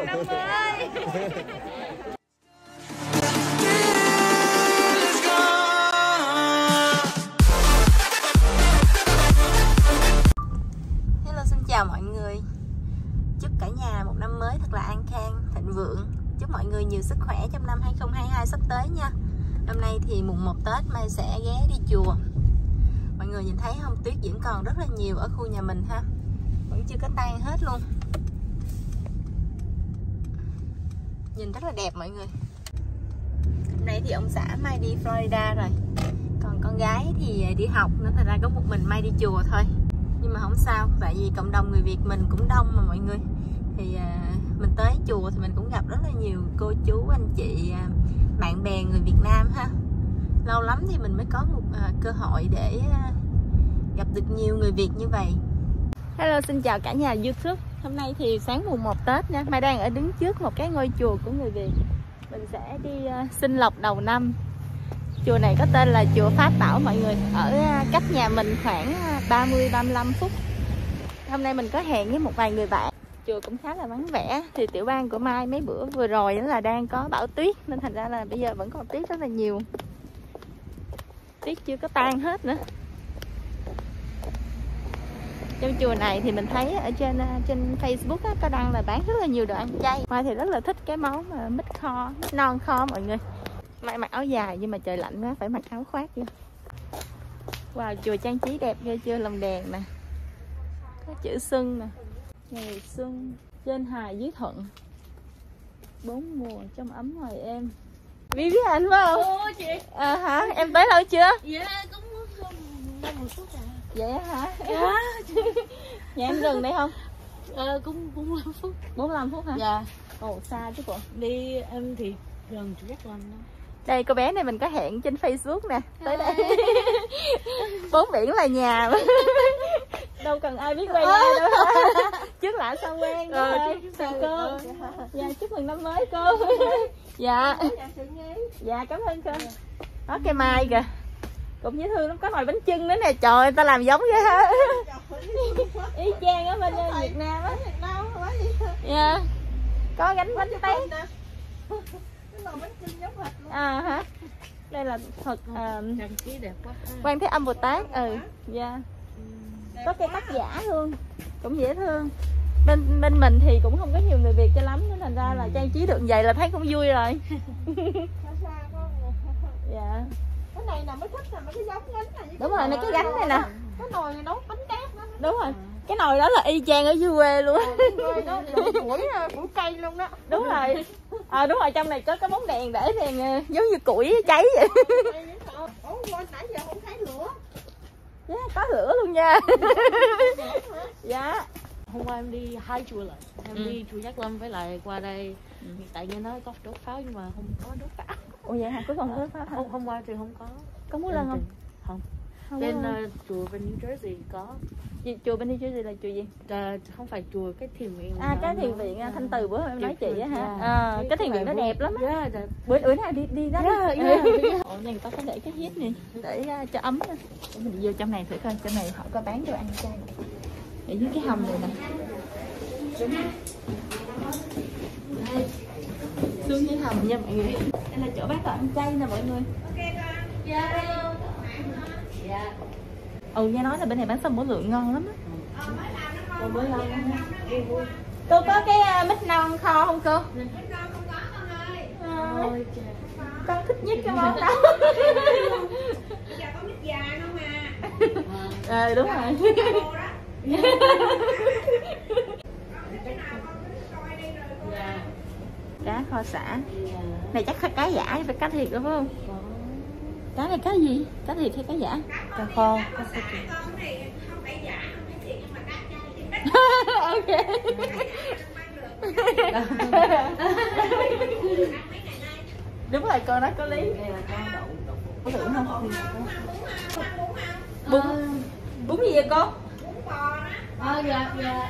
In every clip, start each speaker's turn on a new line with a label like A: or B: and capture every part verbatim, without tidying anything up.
A: năm mới. Hello, xin chào mọi người. Chúc cả nhà một năm mới thật là an khang, thịnh vượng. Chúc mọi người nhiều sức khỏe trong năm hai không hai hai sắp tới nha. Hôm nay thì mùng một Tết Mai sẽ ghé đi chùa. Mọi người nhìn thấy không, tuyết vẫn còn rất là nhiều ở khu nhà mình ha. Vẫn chưa có tan hết luôn. Nhìn rất là đẹp mọi người. Hôm nay thì ông xã Mai đi Florida rồi. Còn con gái thì đi học nên thành ra có một mình Mai đi chùa thôi. Nhưng mà không sao, tại vì cộng đồng người Việt mình cũng đông mà mọi người. Thì à, mình tới chùa thì mình cũng gặp rất là nhiều cô chú, anh chị, à, bạn bè người Việt Nam ha. Lâu lắm thì mình mới có một à, cơ hội để à, gặp được nhiều người Việt như vậy. Hello, xin chào cả nhà YouTube. Hôm nay thì sáng mùng một Tết nha. Mai đang ở đứng trước một cái ngôi chùa của người Việt. Mình sẽ đi uh, xin lộc đầu năm. Chùa này có tên là chùa Pháp Bảo mọi người. Ở uh, cách nhà mình khoảng ba mươi ba mươi lăm phút. Hôm nay mình có hẹn với một vài người bạn. Chùa cũng khá là vắng vẻ. Thì tiểu bang của Mai mấy bữa vừa rồi đó là đang có bão tuyết. Nên thành ra là bây giờ vẫn còn tuyết rất là nhiều. Tuyết chưa có tan hết nữa. Trong chùa này thì mình thấy ở trên trên Facebook á, có đăng là bán rất là nhiều đồ ăn chay. Mai thì rất là thích cái món mà mít kho, mít non kho mọi người. Mai mặc áo dài nhưng mà trời lạnh quá phải mặc áo khoác vô. Wow, chùa trang trí đẹp ghê chưa, lồng đèn nè, có chữ Xuân nè, ngày xuân, trên hài dưới thuận, bốn mùa trong ấm hoài êm. Biết biết anh phải không?
B: Ô chị.
A: À, hả? Em tới lâu chưa?
B: Dạ cũng năm một phút à.
A: Vậy hả?
B: Dạ.
A: Nhà em gần đây không?
B: Ờ, cũng bốn mươi lăm phút.
A: bốn mươi lăm phút hả?
B: Dạ.
A: Ồ, xa chứ bộ.
B: Đi em thì gần chủ rất gần đó.
A: Đây cô bé này mình có hẹn trên Facebook nè. Tới đây. Bốn biển là nhà. Đâu cần ai biết quen ai đâu. Trước lạ sao quen.
B: Ờ,
A: chào cô. Dạ, chúc mừng năm mới cô. Dạ. Dạ, cảm ơn cô. Đó cây mai kìa. Cũng dễ thương lắm, có nồi bánh chưng nữa nè, trời ơi, ta làm giống vậy hả? Y chang ở bên Việt Nam á. Dạ. Có gánh bánh tét. À hả? Đây là Phật uh,
B: trang trí đẹp quá.
A: Quan Thế Âm Bồ Tát. Ừ, dạ. Có cây tác giả luôn, cũng dễ thương. Bên bên mình thì cũng không có nhiều người Việt cho lắm nên thành ra là trang trí được vậy là thấy cũng vui rồi. Dạ.
C: Cái này là mới thích là mấy cái giống gánh này.
A: Đúng rồi, cái gánh này nè.
C: Cái nồi này nấu bánh tét đó.
A: Đúng rồi. Cái nồi đó là y chang ở dưới quê luôn.
C: Rồi đó, củi củi cây luôn đó.
A: Đúng rồi. À, đúng rồi, trong này có cái bóng đèn để đèn giống như củi cháy vậy.
C: Ủa, nãy giờ không thấy lửa.
A: Yeah, có lửa luôn nha. Dạ.
B: Hôm qua em đi hai chùa lại. Em
A: Ừ.
B: đi chùa Giác Lâm với lại qua đây.
A: Ừ.
B: Tại nghe nói có đốt pháo nhưng mà không có đốt pháo.
A: Ủa vậy hả? Có không có pháo hả?
B: Hôm, hôm qua thì không có.
A: Có múa lân không?
B: Không.
A: Không
B: Bên
A: có.
B: uh, chùa bên New Jersey có.
A: Gì, chùa bên New Jersey là chùa gì?
B: Uh, không phải chùa, cái thiền viện.
A: À, cái thiền viện uh, Thanh Từ bữa hôm em nói chị á hả? À, cái thiền viện nó đẹp lắm á.
B: Yeah, đẹp.
A: Bữa bữa nào đi đi đó.
B: Yeah,
A: đi.
B: yeah, yeah.
A: Ồ, này người ta có để cái hít này để uh, cho ấm. Để mình đi vô trong này thử coi, trong này họ có bán đồ ăn chay. Ở dưới cái hầm này nè. Đúng rồi. Đây. Xuống dưới hầm nha mọi người. Đây là chỗ bán đồ ăn chay nè mọi người. Dạ. Dạ. Ừ, nghe nói là bên này bán sâm bổ lượng ngon lắm á. Còn bữa lâu cô có cái uh, mít non kho không cô? Mít non không có con ơi. Ôi trời. Con thích nhất cái món đó.
C: Bây giờ có mít già không mà.
A: Ờ, đúng rồi. Cá kho sả. Này chắc là cá giả phải cá thiệt đúng không? Cá này cá gì? Cá thiệt hay cá giả?
B: Cá kho, cá kho.
A: Ok. Đúng rồi, con đó có lý. Có thử không? Bún bún gì vậy cô?
C: Bún bò đó.
B: À, dạ, dạ.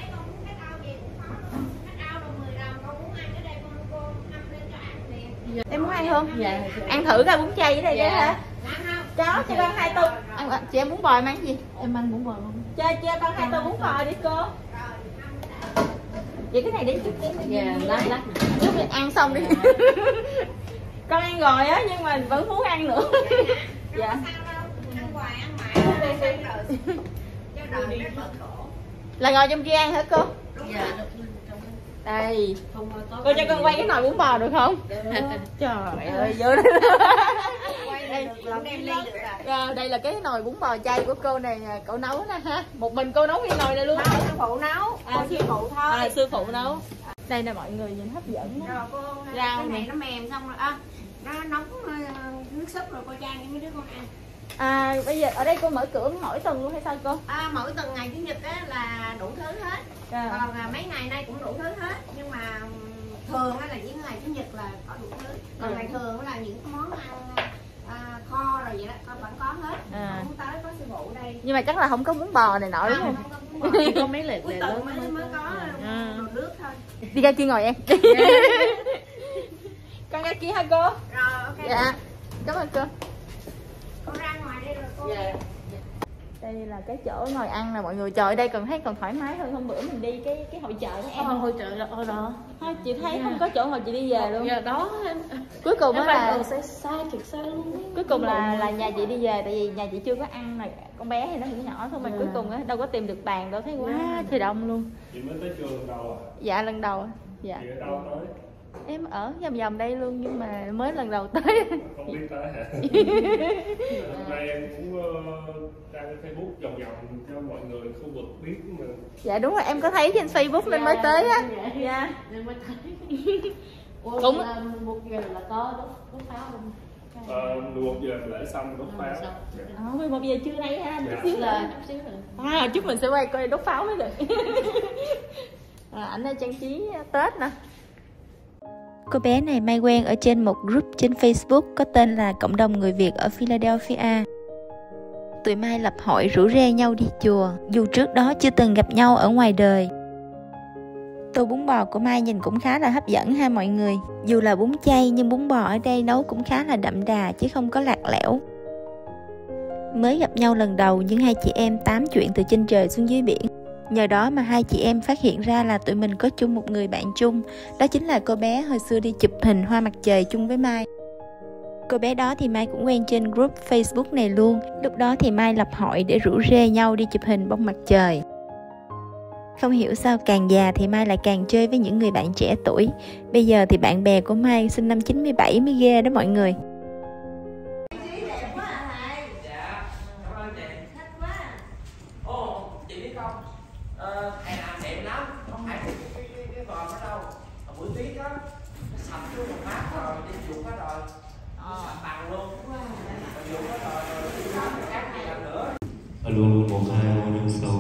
A: Em muốn ăn không?
B: Dạ.
A: Ăn thử coi bún chay ở đây
B: Dạ.
A: đó hả? Cho cho con hai tô. Ăn chị em bún bò em ăn gì?
B: Em ăn bún bò không?
A: Cho cho con hai tô bún bò đi cô. Vậy cái này để chút cái này.
B: Dạ, lát lát.
A: Lúc mình ăn xong đi. Con ăn rồi á nhưng mà vẫn muốn ăn nữa. Dạ.
C: Ăn hoài ăn mãi rồi. Cho đời nó bận khổ.
A: Là ngồi trong kia ăn hả cô?
B: Dạ.
A: Đây.
B: Không có.
A: Cô cho con quay cái nồi bún bò được không? Trời ơi, vô đây. Đây, à, đây là cái nồi bún bò chay của cô này, cậu nấu nè ha. Một mình cô nấu cái nồi này luôn.
C: Sư phụ nấu,
A: À,
C: sư phụ thôi.
A: À, sư phụ nấu. Đây nè mọi người, nhìn hấp dẫn.
C: Rồi cô
A: Rau
C: cái này
A: nè.
C: nó mềm xong rồi à, nó nóng nước súp rồi cô chan cho mấy đứa con ăn.
A: À, bây giờ ở đây cô mở cửa mỗi tuần luôn hay sao cô?
C: À, mỗi tuần ngày chủ nhật á là đủ thứ hết.
A: À.
C: Còn à, mấy ngày nay cũng đủ thứ hết. Nhưng mà thường á là những ngày chủ nhật là có đủ thứ. Còn
A: Ừ.
C: ngày thường á là những cái món ăn à, kho rồi vậy đó, con vẫn có hết.
A: À.
C: Không tới có sư phụ đây.
A: Nhưng mà chắc là không có bún bò này nọ đúng không?
C: không có bún bò.
B: Chỉ có mấy lệ
C: Cuối
B: lệ
C: tuần
B: lớn
C: mới mới có
A: À.
C: đồ nước thôi.
A: Đi ra kia ngồi em. Con ra kia hả cô?
C: Rồi ok.
A: Dạ. Cảm ơn cô.
C: Con ra ngoài đây rồi cô.
B: Dạ.
A: Đây là cái chỗ ngồi ăn nè mọi người. Trời ơi, đây còn thấy còn thoải mái hơn. Hôm bữa mình đi cái cái hội chợ của em.
B: Em hỗ trợ là ở đó.
A: Thôi chị thấy không có chỗ ngồi chị đi về luôn.
B: Dạ đó em.
A: Cuối cùng á
B: Em phải
A: là
B: đường xe xa trực xa luôn.
A: cuối cùng là là nhà chị đi về, tại vì nhà chị chưa có ăn này, con bé thì nó cũng nhỏ thôi mà
B: Dạ.
A: cuối cùng á đâu có tìm được bàn đâu, thấy quá trời đông luôn.
D: Chị mới tới trường lần đầu à?
A: Dạ lần đầu. Dạ.
D: Chị ở đâu tới?
A: Em ở vòng vòng đây luôn nhưng mà mới lần đầu tới.
D: Không biết tới hả? Hôm nay em cũng uh, đăng Facebook vòng vòng cho mọi người khu vực biết mà.
A: Dạ đúng rồi, em có thấy trên Facebook nên mới tới á. Dạ.
B: Nên mới thấy. Ủa,
A: Cũng-
B: là một giờ là có đốt đốt pháo không?
D: Ờ, mười một giờ lễ xong đốt pháo.
B: xong.
D: Dạ.
A: Ờ, mười một giờ trưa nay ha, chút xíu
B: Là
A: là.
B: chút xíu rồi.
A: À, chút mình sẽ quay coi đốt pháo mới được. À, ảnh đang trang trí Tết nè. Cô bé này Mai quen ở trên một group trên Facebook có tên là Cộng đồng Người Việt ở Philadelphia. Tụi Mai lập hội rủ rê nhau đi chùa, dù trước đó chưa từng gặp nhau ở ngoài đời. Tô bún bò của Mai nhìn cũng khá là hấp dẫn ha mọi người. Dù là bún chay nhưng bún bò ở đây nấu cũng khá là đậm đà chứ không có lạc lẽo. Mới gặp nhau lần đầu nhưng hai chị em tám chuyện từ trên trời xuống dưới biển. Nhờ đó mà hai chị em phát hiện ra là tụi mình có chung một người bạn chung. Đó chính là cô bé hồi xưa đi chụp hình hoa mặt trời chung với Mai. Cô bé đó thì Mai cũng quen trên group Facebook này luôn. Lúc đó thì Mai lập hội để rủ rê nhau đi chụp hình bông mặt trời. Không hiểu sao càng già thì Mai lại càng chơi với những người bạn trẻ tuổi. Bây giờ thì bạn bè của Mai sinh năm chín mươi bảy mới ghê đó mọi người.
E: Ồ, chị biết không? Ờ, thầy làm đẹp lắm. Không phải cái cái cái cái vòm đó đâu. Ở buổi tiết á, nó sập xuống một phát rồi, đi chuột hết rồi. Nó sập bằng luôn. Mà chuột hết rồi, rồi đi khám người khác gì làm nữa.
D: Alo, một hai một năm sáu.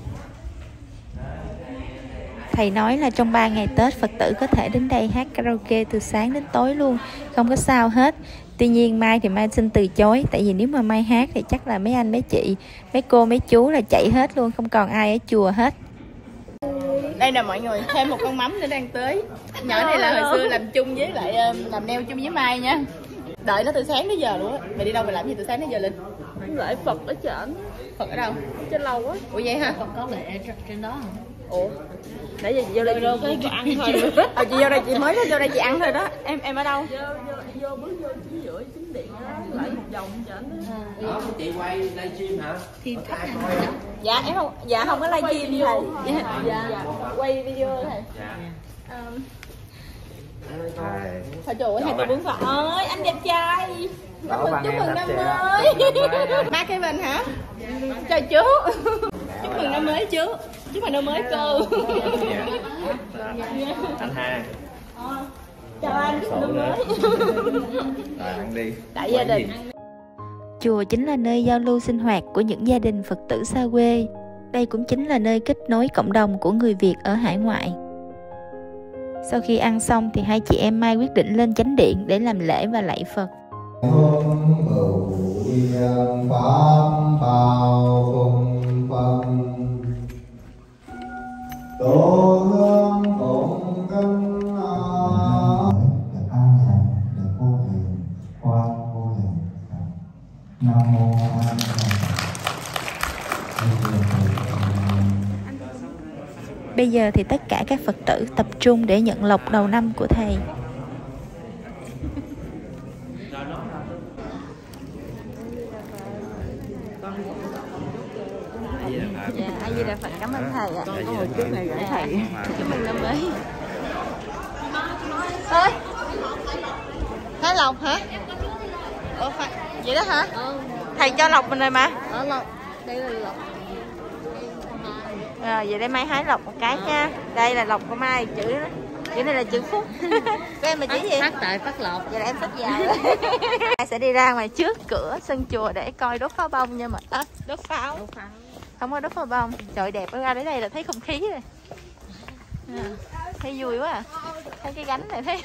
A: Thầy nói là trong ba ngày Tết Phật tử có thể đến đây hát karaoke từ sáng đến tối luôn, không có sao hết. Tuy nhiên Mai thì Mai xin từ chối, tại vì nếu mà Mai hát thì chắc là mấy anh mấy chị, mấy cô mấy chú là chạy hết luôn, không còn ai ở chùa hết. Đây nè mọi người, thêm một con mắm nữa đang tới. Nhỏ này là hồi xưa làm chung với lại làm nail chung với Mai nha. Đợi nó từ sáng đến giờ luôn á. Mày đi đâu mày làm gì từ sáng đến giờ Linh?
B: Lại Phật ở trển.
A: Phật ở đâu?
B: Trên lầu á.
A: Ủa vậy hả?
B: Còn có lệ trên đó hả?
A: Ủa? Nãy giờ chị vô đây
B: Đâu
A: chị,
B: có ăn thôi.
A: à, chị vô đây chị mới vô đây chị ăn thôi đó. Em em ở đâu?
B: Vô vô vô bước vô chính giữa chính điện đó, lại một vòng trển đó.
E: Đó, chị quay livestream hả?
B: Thì
E: Có ai coi hả?
A: Dạ em không, dạ không có livestream thầy. Dạ, dạ, dạ, quay video thầy.
E: Dạ.
A: Um,
E: Đây coi.
A: thôi trời ơi, hai cô bún phở ơi, anh đẹp trai. Chúc mừng
E: bằng
A: chúc
E: em
A: mừng
E: đẹp
A: năm
E: trai.
A: mới.
E: Chúc mừng năm mới.
A: Má Kevin hả? Chào chú. Chúc mừng năm mới chú. Chúc mừng năm mới cô.
E: Anh Hà.
A: Chào anh, chúc mừng năm mới.
E: Rồi ăn đi.
A: Đại gia đình. Chùa chính là nơi giao lưu sinh hoạt của những gia đình Phật tử xa quê. Đây cũng chính là nơi kết nối cộng đồng của người Việt ở hải ngoại. Sau khi ăn xong thì hai chị em Mai quyết định lên chánh điện để làm lễ và lạy Phật.
F: Hương bửu yên pháp bao cung phân tổ hương phụng cân được an lành, được vô hình, quan vô hình. Nam mô A Di Đà Phật.
G: Bây giờ thì tất cả các Phật tử tập trung để nhận lộc đầu năm của thầy.
A: Dạ, A Di Đà Phật, cảm ơn thầy ạ.
B: Con có một chút này gửi thầy.
A: Chúc mừng năm mới. Thôi. Hái lộc hả? Ủa phải vậy đó hả?
B: Ừ.
A: Thầy cho lộc mình rồi mà.
B: Ở lộc. Đây là lộc.
A: Rồi vậy để Mai hái lộc một cái nha. Đây là lộc của Mai, chữ đó. Chữ này là chữ phúc. Với em là chữ gì?
B: Phát tại phát lộc.
A: Vậy là em xách dài. Mai sẽ đi ra ngoài trước cửa sân chùa để coi đốt pháo bông nha mọi. À, đốt pháo.
B: Đốt pháo.
A: Không có đốt pháo bông. Trời đẹp, ra đến đây là thấy không khí rồi. À, thấy vui quá à. Thấy cái gánh này thấy.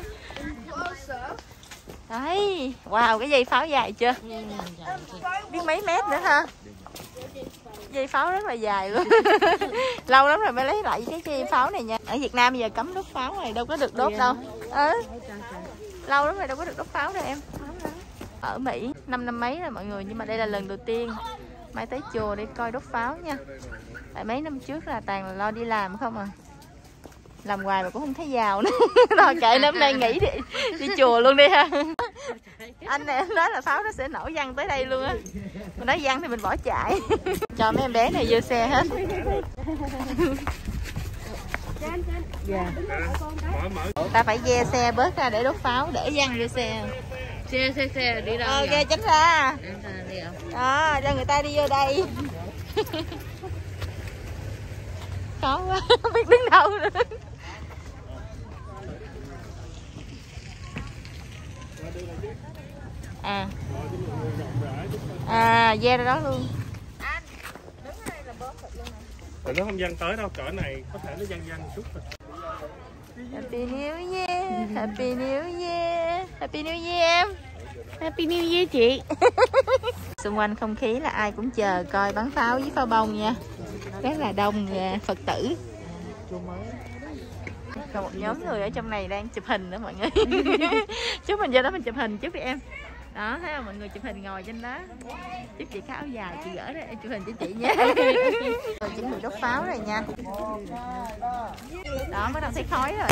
A: Đấy, wow, cái dây pháo dài chưa? Biết mấy mét nữa ha? Dây pháo rất là dài luôn. Lâu lắm rồi mới lấy lại cái dây pháo này nha. Ở Việt Nam bây giờ cấm đốt pháo này, đâu có được đốt đâu. Ừ. Lâu lắm rồi đâu có được đốt pháo đâu em. Ở Mỹ năm năm mấy rồi mọi người, nhưng mà đây là lần đầu tiên Mai tới chùa để coi đốt pháo nha. Tại mấy năm trước là toàn là lo đi làm không à. Làm hoài mà cũng không thấy giàu nữa. Rồi kệ, năm nay nghỉ đi, đi chùa luôn đi ha. Anh này nói là pháo nó sẽ nổ văng tới đây luôn á. Mình nói văng thì mình bỏ chạy. Cho mấy em bé này vô xe hết.
B: Dạ.
A: Ta phải ve xe bớt ra để đốt pháo, để văng vô xe.
B: Xe xe xe đi đâu?
A: Ờ, ghe tránh ra.
B: Đi đâu?
A: Đó, cho người ta đi vô đây. Khó quá, không biết đứng đâu nữa. À. À, ve ra đó luôn. Anh, đứng ở đây là bóp thịt luôn nè.
D: Rồi nó không văng tới đâu, cỡ này có thể nó văng văng một chút thôi.
A: Happy New Year, Happy New Year, Happy New Year em. Happy New Year chị. Xung quanh không khí là ai cũng chờ coi bắn pháo với pháo bông nha. Rất là đông Phật tử. Còn một nhóm người ở trong này đang chụp hình nữa mọi người. Chúc mình vô đó mình chụp hình trước đi em. Đó, thấy không mọi người, chụp hình ngồi trên đó. Chúc chị có áo dài, chị gỡ ra em chụp hình cho chị nha. Rồi chuẩn bị đốt pháo rồi nha. Đó, bắt đầu thấy khói rồi.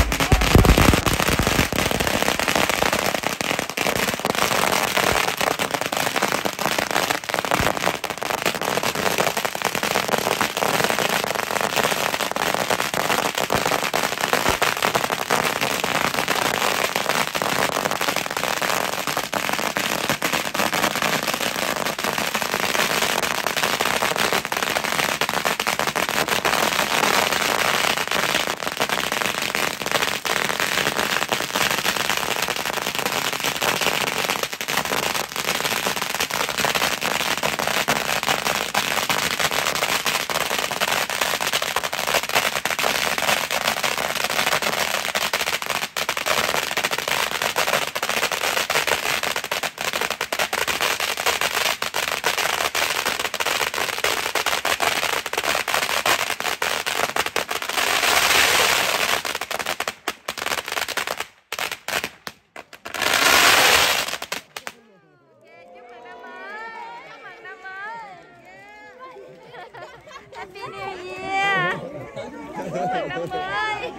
A: Happy New Year. Năm mới.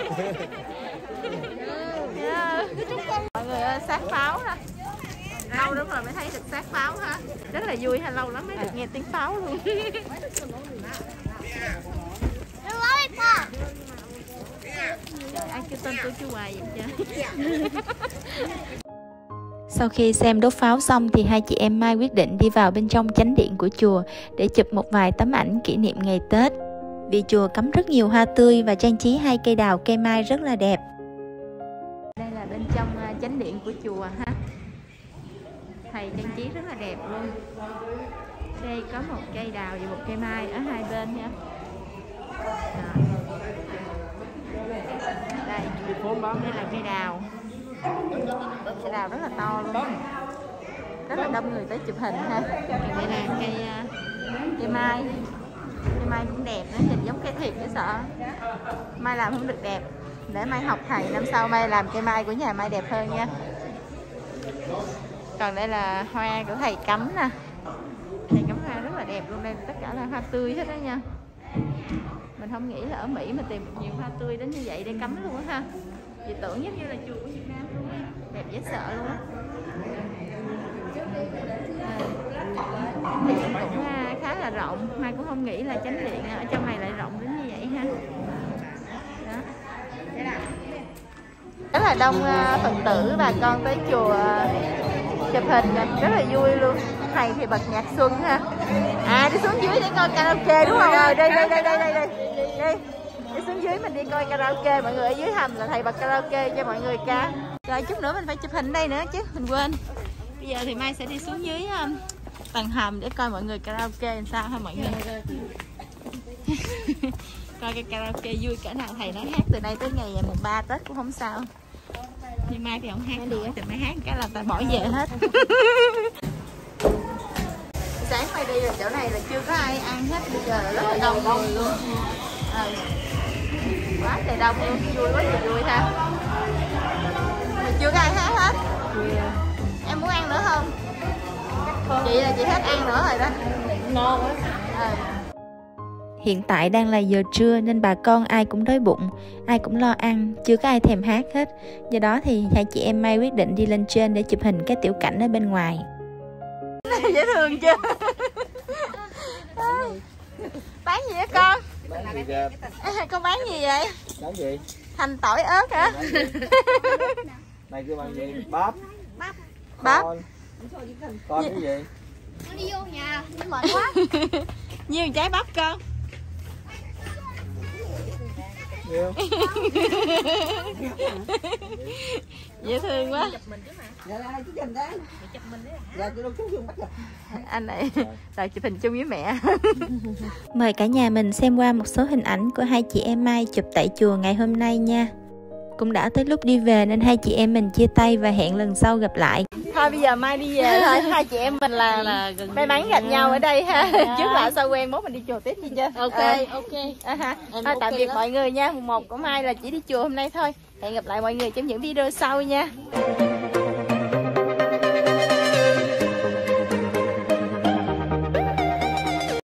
A: Yeah. Mọi người ơi, sát pháo ha. Lâu lắm rồi mới thấy được sát pháo ha. Rất là vui ha, lâu lắm mới được nghe tiếng pháo luôn. Trời, ai kêu tên tôi chú hoài vậy chứ.
G: Sau khi xem đốt pháo xong thì hai chị em Mai quyết định đi vào bên trong chánh điện của chùa để chụp một vài tấm ảnh kỷ niệm ngày Tết. Vì chùa cắm rất nhiều hoa tươi và trang trí hai cây đào, cây mai rất là đẹp.
A: Đây là bên trong chánh điện của chùa ha. Thầy trang trí rất là đẹp luôn. Đây có một cây đào và một cây mai ở hai bên nha. Đó. Đây, đây là cây đào. Cây đào rất là to luôn. Rất là đông người tới chụp hình ha. Còn đây là cây cây mai. Cây mai cũng đẹp nữa, nhìn giống cây thiệt chứ sợ. Mai làm không được đẹp. Để Mai học thầy, năm sau Mai làm cây mai của nhà Mai đẹp hơn nha. Còn đây là hoa của thầy cắm nè. Thầy cắm hoa rất là đẹp luôn, đây tất cả là hoa tươi hết đó nha. Mình mình không nghĩ là ở Mỹ mà tìm được nhiều hoa tươi đến như vậy để cắm luôn á ha. Chị tưởng giống như là chùa của Việt Nam luôn á, đẹp dễ sợ luôn á. Thì cũng khá là rộng, Mai cũng không nghĩ là chánh điện ở trong này lại rộng đến như vậy ha. Đó. Rất là đông Phật tử bà con tới chùa chụp hình rất là vui luôn. Thầy thì bật nhạc xuân ha. À đi xuống dưới để coi karaoke đúng không? Rồi đây đây đây đây đây đây. Đây. Đi xuống dưới mình đi coi karaoke, mọi người ở dưới hầm là thầy bật karaoke cho mọi người ca. Rồi chút nữa mình phải chụp hình đây nữa chứ, mình quên. Bây giờ thì Mai sẽ đi xuống dưới um, tầng hầm để coi mọi người karaoke làm sao ha mọi người. Coi cái karaoke vui cỡ nào, thầy nói hát từ đây tới ngày mùng ba Tết cũng không sao. Nhưng Mai thì không hát đi, từ Mai hát cái là ta bỏ về hết. Sáng Mai đi là chỗ này là chưa có ai ăn hết, bây giờ là rất là đông người luôn. À, quá trời đông luôn, vui quá trời vui ha. Mà chưa có ai hát hết. Yeah. Em muốn ăn nữa không? Chị là chị hết ăn nữa rồi đó. Ngon quá. À.
G: Hiện tại đang là giờ trưa nên bà con ai cũng đói bụng, ai cũng lo ăn, chưa có ai thèm hát hết. Do đó thì hai chị em Mai quyết định đi lên trên để chụp hình cái tiểu cảnh ở bên ngoài.
A: Dễ thương chưa? Bán gì á con?
E: Bán gì kìa?
A: À, con bán gì vậy?
E: Bán gì?
A: Hành tỏi ớt hả?
E: Này kêu bằng gì? Bắp.
A: Bắp. Bắp.
E: Con, con cái gì?
C: Nó đi vô nhà, nó mệt quá.
A: Nhiều trái bắp con.
E: Nhiều.
A: Dễ thương quá. Anh này tại chụp hình chung với mẹ.
G: Mời cả nhà mình xem qua một số hình ảnh của hai chị em Mai chụp tại chùa ngày hôm nay nha. Cũng đã tới lúc đi về nên hai chị em mình chia tay và hẹn lần sau gặp lại.
A: Thôi bây giờ Mai đi về thôi, hai chị em mình là, là may mắn gặp nhau ở đây ha. Yeah. Trước là sao quen, mốt mình đi chùa tiếp đi chưa? Ok, à, ok. À, ha. Thôi okay tạm biệt lắm mọi người nha. Mùng một của Mai là chỉ đi chùa hôm nay thôi. Hẹn gặp lại mọi người trong những video sau nha.